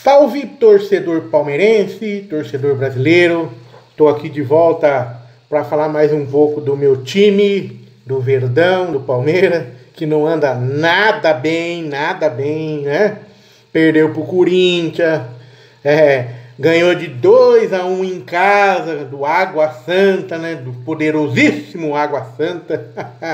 Salve, torcedor palmeirense, torcedor brasileiro. Estou aqui de volta para falar mais um pouco do meu time, do Verdão, do Palmeiras, que não anda nada bem, né? Perdeu pro Corinthians, ganhou de 2-1 em casa, do Água Santa, né? Do poderosíssimo Água Santa.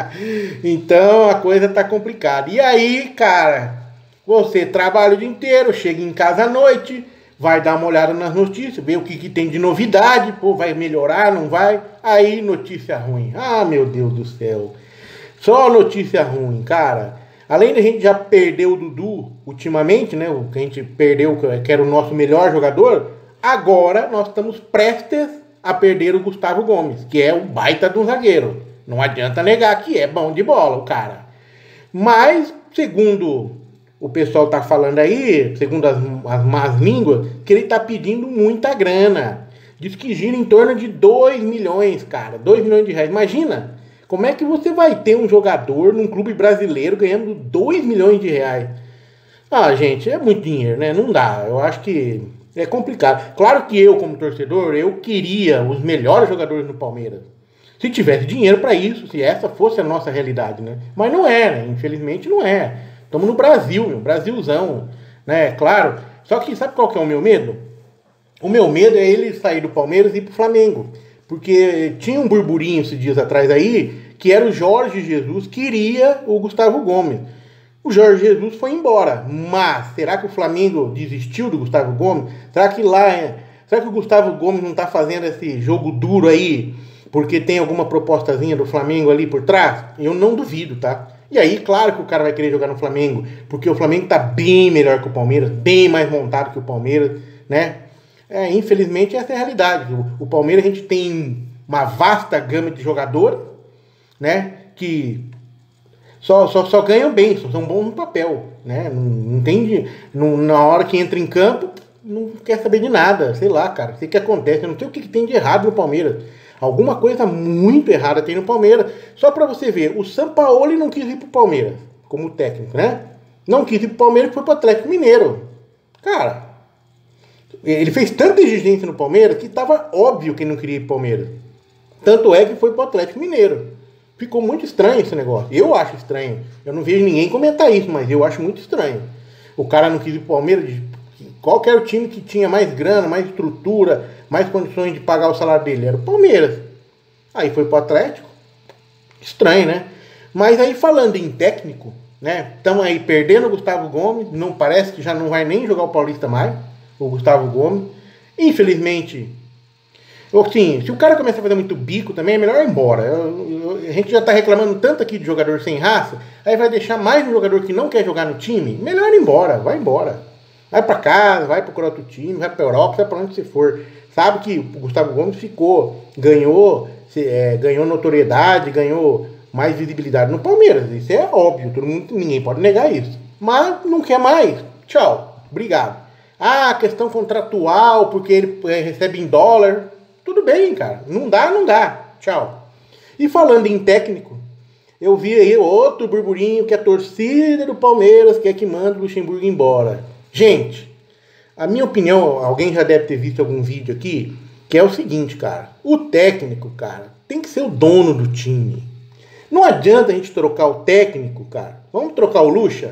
Então a coisa tá complicada. E aí, cara, você trabalha o dia inteiro, chega em casa à noite, vai dar uma olhada nas notícias, ver o que tem de novidade, pô, vai melhorar, não vai? Aí, notícia ruim. Ah, meu Deus do céu. Só notícia ruim, cara. Além da gente já perder o Dudu ultimamente, né? O que a gente perdeu, que era o nosso melhor jogador, agora nós estamos prestes a perder o Gustavo Gomes, que é um baita de um zagueiro. Não adianta negar que é bom de bola, o cara. Mas, segundo o pessoal tá falando aí, segundo as más línguas, que ele tá pedindo muita grana. Diz que gira em torno de 2 milhões, cara. 2 milhões de reais. Imagina, como é que você vai ter um jogador num clube brasileiro ganhando 2 milhões de reais? Ah, gente, é muito dinheiro, né? Não dá. Eu acho que é complicado. Claro que eu, como torcedor, eu queria os melhores jogadores no Palmeiras. Se tivesse dinheiro para isso, se essa fosse a nossa realidade, né? Mas não é, né? Infelizmente não é. Estamos no Brasil, meu, Brasilzão, né? Claro. Só que sabe qual que é o meu medo? O meu medo é ele sair do Palmeiras e ir pro Flamengo. Porque tinha um burburinho esses dias atrás aí, que era o Jorge Jesus queria o Gustavo Gomes. O Jorge Jesus foi embora. Mas será que o Flamengo desistiu do Gustavo Gomes? Será que o Gustavo Gomes não tá fazendo esse jogo duro aí porque tem alguma propostazinha do Flamengo ali por trás? Eu não duvido, tá? E aí, claro que o cara vai querer jogar no Flamengo, porque o Flamengo tá bem melhor que o Palmeiras, bem mais montado que o Palmeiras, né? Infelizmente essa é a realidade. O Palmeiras, a gente tem uma vasta gama de jogadores, né? Que só ganham bem, são bons no papel, né? Não entende, na hora que entra em campo, não quer saber de nada, sei lá, cara. Sei o que acontece, eu não sei o que tem de errado no Palmeiras. Alguma coisa muito errada tem no Palmeiras. Só para você ver, o Sampaoli não quis ir pro Palmeiras como técnico, né? Não quis ir pro Palmeiras e foi pro Atlético Mineiro. Cara, ele fez tanta exigência no Palmeiras que tava óbvio que ele não queria ir pro Palmeiras. Tanto é que foi pro Atlético Mineiro. Ficou muito estranho esse negócio. Eu acho estranho. Eu não vejo ninguém comentar isso, mas eu acho muito estranho. O cara não quis ir pro Palmeiras. Qual que era o time que tinha mais grana, mais estrutura, mais condições de pagar o salário dele? Era o Palmeiras. Aí foi pro Atlético. Estranho, né? Mas aí falando em técnico, né? Estamos aí perdendo o Gustavo Gomes. Não parece que já não vai nem jogar o Paulista mais, o Gustavo Gomes. Infelizmente, assim, se o cara começar a fazer muito bico também, é melhor ir embora. A gente já tá reclamando tanto aqui de jogador sem raça, aí vai deixar mais um jogador que não quer jogar no time. Melhor ir embora, vai embora. Vai pra casa, vai procurar outro time, vai pra Europa, vai pra onde você for. Sabe que o Gustavo Gomes ganhou notoriedade, ganhou mais visibilidade no Palmeiras. Isso é óbvio, ninguém pode negar isso. Mas não quer mais. Tchau, obrigado. Ah, questão contratual, porque ele recebe em dólar. Tudo bem, cara. Não dá. Tchau. E falando em técnico, eu vi aí outro burburinho que a torcida do Palmeiras quer que manda o Luxemburgo embora. Gente, a minha opinião, alguém já deve ter visto algum vídeo aqui, que é o seguinte, cara. O técnico, cara, tem que ser o dono do time. Não adianta a gente trocar o técnico, cara. Vamos trocar o Luxa,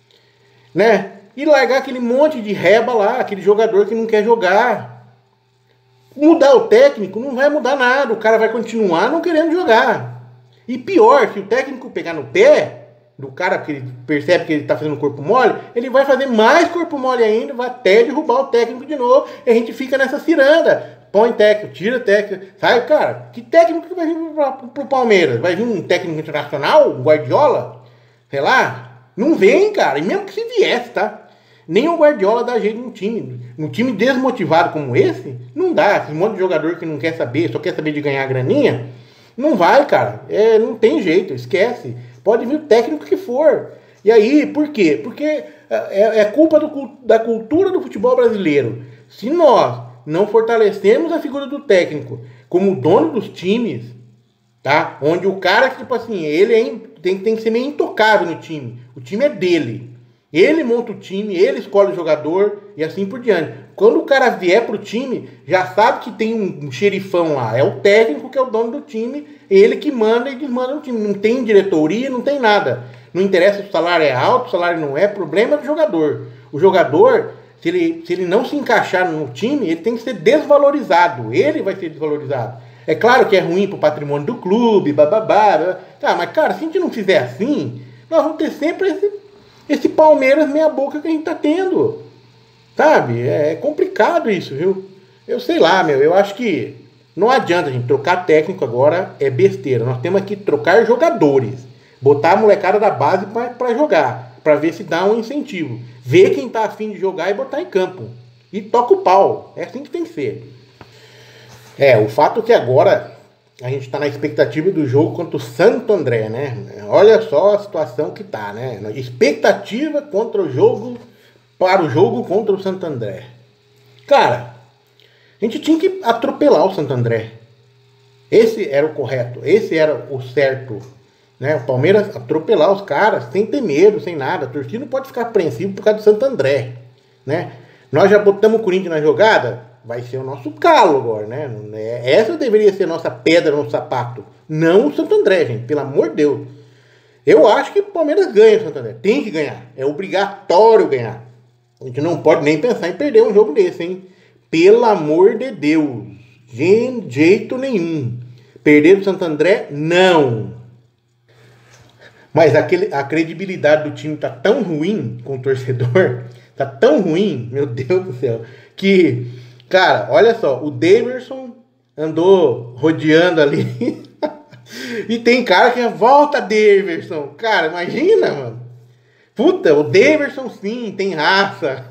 né? E largar aquele monte de reba lá, aquele jogador que não quer jogar. Mudar o técnico não vai mudar nada. O cara vai continuar não querendo jogar. E pior, se o técnico pegar no pé do cara, porque ele percebe que ele tá fazendo corpo mole, ele vai fazer mais corpo mole ainda, vai até derrubar o técnico de novo, e a gente fica nessa ciranda. Põe técnico, tira técnico, sai, cara. Que técnico que vai vir pro Palmeiras? Vai vir um técnico internacional, um Guardiola? Sei lá. Não vem, cara. E mesmo que se viesse, tá? Nem o Guardiola dá jeito no time. Um time desmotivado como esse, não dá. Esse monte de jogador que não quer saber, só quer saber de ganhar graninha, não vai, cara. Não tem jeito, esquece. Pode vir o técnico que for. E aí, por quê? Porque é culpa da cultura do futebol brasileiro. Se nós não fortalecemos a figura do técnico como dono dos times, tá? Onde o cara, tipo assim, ele tem que ser meio intocável no time. O time é dele. Ele monta o time, ele escolhe o jogador e assim por diante. Quando o cara vier pro time, já sabe que tem um xerifão lá. É o técnico que é o dono do time, ele que manda e desmanda o time. Não tem diretoria, não tem nada. Não interessa se o salário é alto, o salário não é, problema do jogador. O jogador, se ele não se encaixar no time, ele tem que ser desvalorizado. Ele vai ser desvalorizado. É claro que é ruim pro patrimônio do clube, bababá. Tá, mas cara, se a gente não fizer assim, nós vamos ter sempre esse Palmeiras meia boca que a gente tá tendo. Sabe? É complicado isso, viu? Eu sei lá, meu. Eu acho que não adianta a gente trocar técnico agora, é besteira. Nós temos que trocar jogadores. Botar a molecada da base para jogar. Para ver se dá um incentivo. Ver quem tá afim de jogar e botar em campo. E toca o pau. É assim que tem que ser. O fato é que agora a gente está na expectativa do jogo contra o Santo André, né? Olha só a situação que tá, né? Expectativa contra o jogo, para o jogo contra o Santo André. Cara, a gente tinha que atropelar o Santo André. Esse era o correto, esse era o certo, né? O Palmeiras atropelar os caras sem ter medo, sem nada. A torcida não pode ficar apreensiva por causa do Santo André, né? Nós já botamos o Corinthians na jogada, vai ser o nosso calo agora, né? Essa deveria ser a nossa pedra no sapato. Não o Santo André, gente. Pelo amor de Deus. Eu acho que o Palmeiras ganha o Santo André. Tem que ganhar. É obrigatório ganhar. A gente não pode nem pensar em perder um jogo desse, hein? Pelo amor de Deus. De jeito nenhum. Perder o Santo André, não. Mas a credibilidade do time tá tão ruim com o torcedor. Tá tão ruim, meu Deus do céu. Que... Cara, olha só, o Daverson andou rodeando ali e tem cara que volta Daverson. Cara, imagina, mano. Puta, o Daverson sim, tem raça.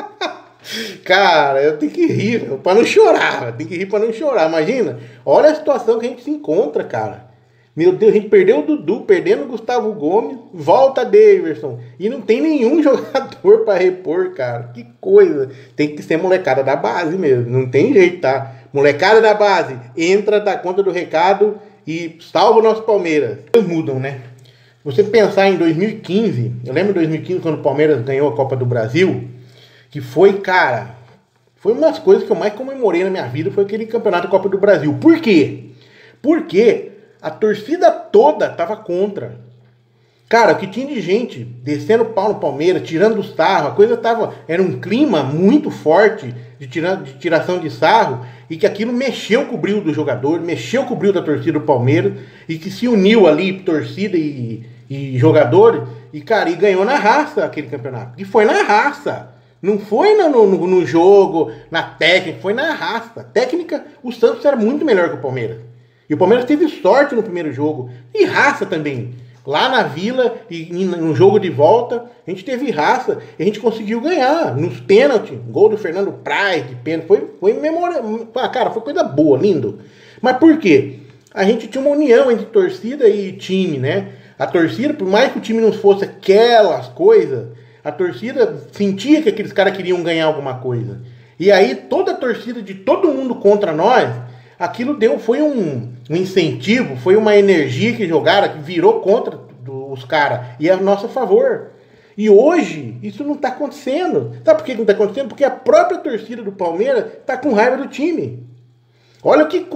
Cara, eu tenho que rir, meu, pra não chorar. Tem que rir pra não chorar, imagina. Olha a situação que a gente se encontra, cara. Meu Deus, a gente perdeu o Dudu, perdendo o Gustavo Gomes, volta Daverson. E não tem nenhum jogador para repor, cara. Que coisa. Tem que ser molecada da base mesmo. Não tem jeito, tá? Molecada da base, entra, dá conta do recado e salva o nosso Palmeiras. Eles mudam, né? Você pensar em 2015, eu lembro de 2015 quando o Palmeiras ganhou a Copa do Brasil, que foi, cara, foi uma das coisas que eu mais comemorei na minha vida, foi aquele campeonato da Copa do Brasil. Por quê? Porque a torcida toda tava contra. Cara, o que tinha de gente descendo o pau no Palmeiras, tirando o sarro, a coisa tava... Era um clima muito forte de tiração de sarro, e que aquilo mexeu com o brilho do jogador, mexeu com o brilho da torcida do Palmeiras, e que se uniu ali, torcida e jogadores, e, cara, e ganhou na raça aquele campeonato. E foi na raça. Não foi no jogo, na técnica, foi na raça. Técnica, o Santos era muito melhor que o Palmeiras. E o Palmeiras teve sorte no primeiro jogo. E raça também. Lá na Vila, e no jogo de volta, a gente teve raça. E a gente conseguiu ganhar. Nos pênaltis. Gol do Fernando Praz de pênalti. Foi memória. Cara, foi coisa boa, lindo. Mas por quê? A gente tinha uma união entre torcida e time, né? A torcida, por mais que o time não fosse aquelas coisas, a torcida sentia que aqueles caras queriam ganhar alguma coisa. E aí toda a torcida de todo mundo contra nós, aquilo foi um incentivo, foi uma energia que jogaram, que virou contra os caras, e é a nosso favor. E hoje, isso não está acontecendo. Sabe por que não está acontecendo? Porque a própria torcida do Palmeiras está com raiva do time. Olha o que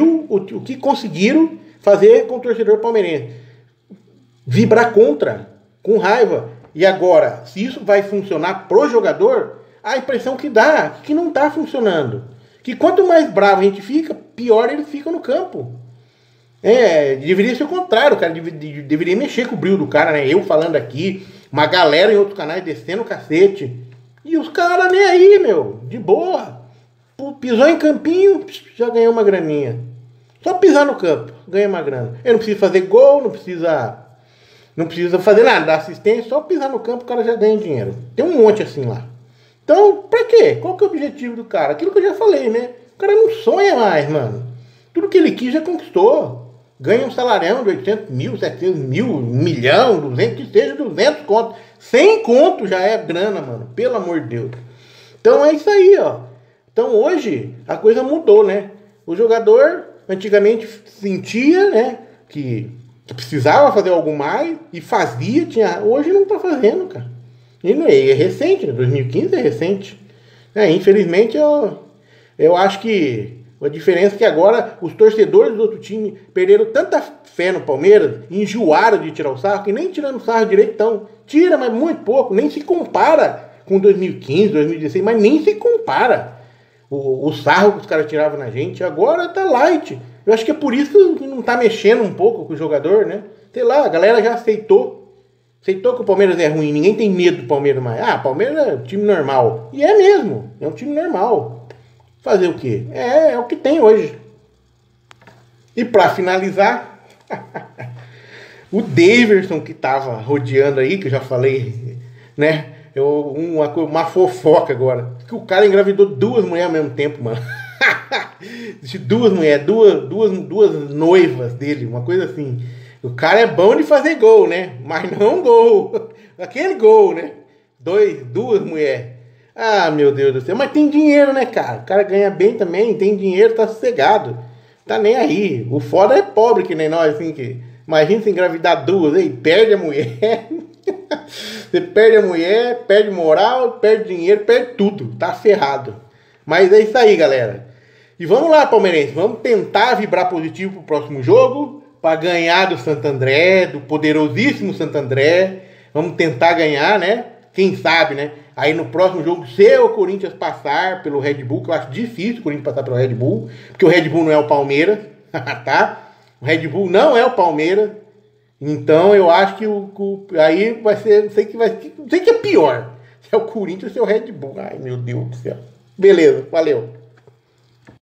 conseguiram fazer com o torcedor palmeirense. Vibrar contra, com raiva. E agora, se isso vai funcionar pro jogador, a impressão que dá é que não está funcionando. Que quanto mais bravo a gente fica, pior ele fica no campo. Deveria ser o contrário, cara. Deveria mexer com o brilho do cara, né? Eu falando aqui, uma galera em outros canais descendo o cacete. E os caras nem aí, meu. De boa. Pisou em campinho, já ganhou uma graninha. Só pisar no campo, ganha uma grana. Ele não precisa fazer gol, não precisa fazer nada, dar assistência, só pisar no campo o cara já ganha dinheiro. Tem um monte assim lá. Então, pra quê? Qual que é o objetivo do cara? Aquilo que eu já falei, né? O cara não sonha mais, mano. Tudo que ele quis já conquistou. Ganha um salarião de 800 mil, 700 mil, 1 milhão, 200, que seja 200 conto. 100 conto já é grana, mano. Pelo amor de Deus. Então é isso aí, ó. Então hoje a coisa mudou, né? O jogador antigamente sentia, né, que precisava fazer algo mais e fazia, hoje não tá fazendo, cara. E não é recente, né? 2015 é recente. Infelizmente, eu acho que a diferença é que agora os torcedores do outro time perderam tanta fé no Palmeiras, enjoaram de tirar o sarro, que nem tirando o sarro direito estão. Tira, mas muito pouco, nem se compara com 2015, 2016, mas nem se compara. O sarro que os caras tiravam na gente, agora tá light. Eu acho que é por isso que não tá mexendo um pouco com o jogador, né? Sei lá, a galera já aceitou. Aceitou que o Palmeiras é ruim, ninguém tem medo do Palmeiras mais. Ah, Palmeiras é um time normal. E é mesmo, é um time normal. Fazer o quê? É o que tem hoje. E pra finalizar, o Daverson que tava rodeando aí, que eu já falei, né? Uma fofoca agora. Que o cara engravidou 2 mulheres ao mesmo tempo, mano. Duas mulheres, duas noivas dele, uma coisa assim. O cara é bom de fazer gol, né? Mas não gol. Aquele gol, né? Duas mulheres. Ah, meu Deus do céu. Mas tem dinheiro, né, cara? O cara ganha bem também, tem dinheiro, tá sossegado. Tá nem aí. O foda é pobre que nem nós, assim, que... Imagina se engravidar 2, aí perde a mulher. Você perde a mulher, perde moral, perde dinheiro, perde tudo. Tá ferrado. Mas é isso aí, galera. E vamos lá, palmeirense. Vamos tentar vibrar positivo pro próximo jogo. Para ganhar do Santo André, do poderosíssimo Santo André. Vamos tentar ganhar, né? Quem sabe, né? Aí no próximo jogo, se o Corinthians passar pelo Red Bull, que eu acho difícil o Corinthians passar pelo Red Bull, porque o Red Bull não é o Palmeiras, tá? O Red Bull não é o Palmeiras. Então eu acho que aí vai ser, sei que é pior. Se é o Corinthians ou se é o Red Bull. Ai, meu Deus do céu. Beleza, valeu.